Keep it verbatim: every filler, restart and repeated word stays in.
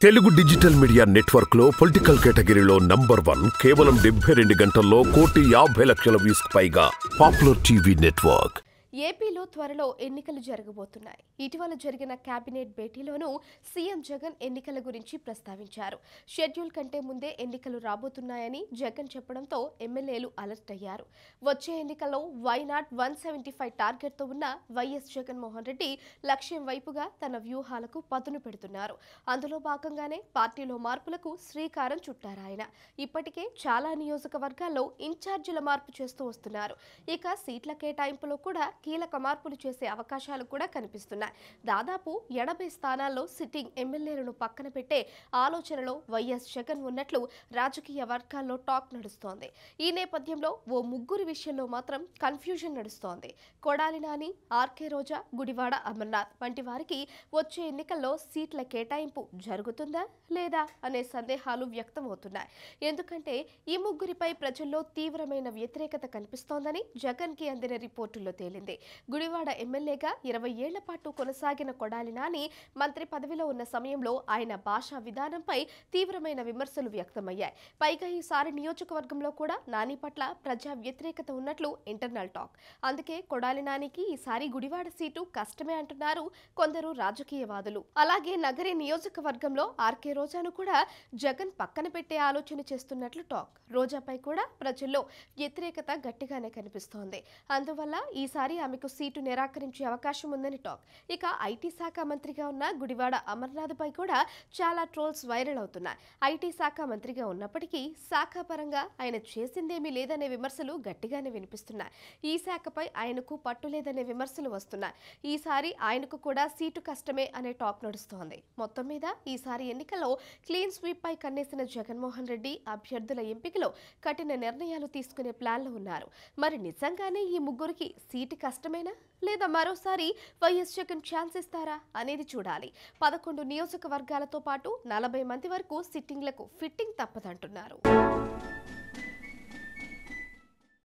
Telugu digital media network లో political కేటగిరీలో number one కేవలం డెబ్బై రెండు గంటల్లో కోటి యాభై లక్షల వ్యూస్ పైగా పాపులర్ టీవీ నెట్వర్క్. ఏపీలో త్వరలో ఎన్నికలు జరగబోతున్నాయి. ఇటీవల జరిగిన కేబినెట్ భేటీలోనూ సీఎం జగన్ ఎన్నికల గురించి ప్రస్తావించారు. షెడ్యూల్ కంటే ముందే ఎన్నికలు రాబోతున్నాయని జగన్ చెప్పడంతో ఎమ్మెల్యేలు అలర్ట్ అయ్యారు. వచ్చే ఎన్నికల్లో why not one seventy five టార్గెట్తో ఉన్న వైఎస్ జగన్మోహన్ రెడ్డి లక్ష్యం వైపుగా తన వ్యూహాలకు పదును పెడుతున్నారు. అందులో భాగంగానే పార్టీలో మార్పులకు శ్రీకారం చుట్టారాయన. ఇప్పటికే చాలా నియోజకవర్గాల్లో ఇన్ఛార్జీల మార్పు చేస్తూ వస్తున్నారు. ఇక సీట్ల కేటాయింపులో కూడా కీలక మార్పులు చేసే అవకాశాలు కూడా కనిపిస్తున్నాయి. దాదాపు ఎనభై స్థానాల్లో సిట్టింగ్ ఎమ్మెల్యేలను పక్కన పెట్టే ఆలోచనలో వైఎస్ జగన్ ఉన్నట్లు రాజకీయ వర్గాల్లో టాక్ నడుస్తోంది. ఈ నేపథ్యంలో ఓ ముగ్గురు విషయంలో మాత్రం కన్ఫ్యూజన్ నడుస్తోంది. కొడాలి నాని, ఆర్కే రోజా, గుడివాడ అమర్నాథ్ వంటి వారికి వచ్చే ఎన్నికల్లో సీట్ల కేటాయింపు జరుగుతుందా లేదా అనే సందేహాలు వ్యక్తమవుతున్నాయి. ఎందుకంటే ఈ ముగ్గురిపై ప్రజల్లో తీవ్రమైన వ్యతిరేకత కనిపిస్తోందని జగన్ కి అందిన రిపోర్టుల్లో తేలింది. గుడివాడ ఎమ్మెల్యేగా ఇరవై ఏళ్ల పాటు కొనసాగిన కొడాలి నాని మంత్రి పదవిలో ఉన్న సమయంలో ఆయన భాషా విధానంపై తీవ్రమైన విమర్శలు వ్యక్తమయ్యాయి. పైగా ఈసారి నియోజకవర్గంలో కూడా నాని పట్ల ప్రజా వ్యతిరేకత ఉన్నట్లు ఇంటర్నల్ టాక్. అందుకే కొడాలి నానికి ఈసారి గుడివాడ సీటు కష్టమే అంటున్నారు కొందరు రాజకీయవాదులు. అలాగే నగరి నియోజకవర్గంలో ఆర్కే రోజాను కూడా జగన్ పక్కన పెట్టే ఆలోచన చేస్తున్నట్లు టాక్. రోజాపై కూడా ప్రజల్లో వ్యతిరేకత గట్టిగానే కనిపిస్తోంది. అందువల్ల ఈసారి ఆమెకు సీటు నిరాకరించే అవకాశం ఉందని టాక్. ఇక ఐటీ శాఖ మంత్రిగా ఉన్న గుడివాడ అమర్నాథ్ పై కూడా చాలా ట్రోల్స్ వైరల్ అవుతున్నాయి. ఐటీ శాఖ మంత్రిగా ఉన్నప్పటికీ శాఖ పరంగా ఆయన చేసిందేమీ లేదనే విమర్శలు గట్టిగానే వినిపిస్తున్నాయి. ఈ శాఖపై ఆయనకు పట్టు లేదనే విమర్శలు వస్తున్నాయి. ఈసారి ఆయనకు కూడా సీటు కష్టమే అనే టాక్ నడుస్తోంది. మొత్తం మీద ఈసారి ఎన్నికల్లో క్లీన్ స్వీప్ పై కన్నేసిన జగన్మోహన్ రెడ్డి అభ్యర్థుల ఎంపికలో కఠిన నిర్ణయాలు తీసుకునే ప్లాన్లో ఉన్నారు. మరి నిజంగానే ఈ ముగ్గురికి సీటు కష్టమేనా లేదా మరోసారి వైఎస్ జగన్ ఛాన్స్ ఇస్తారా అనేది చూడాలి. పదకొండు నియోజకవర్గాలతో పాటు నలభై మంది వరకు సిట్టింగ్లకు ఫిట్టింగ్ తప్పదంటున్నారు.